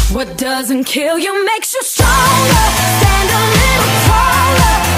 What doesn't kill you makes you stronger. Stand a little taller.